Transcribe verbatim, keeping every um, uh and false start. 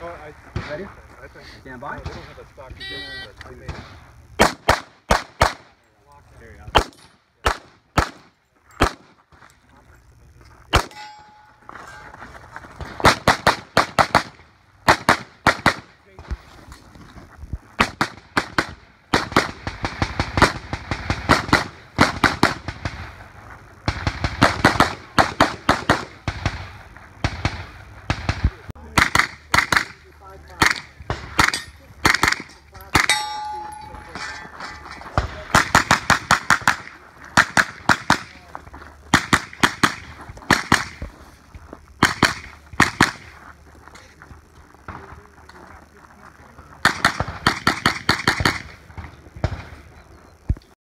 Well, I, Ready? I think. Stand by. No, they don't have a stock to get, but they may. There you go.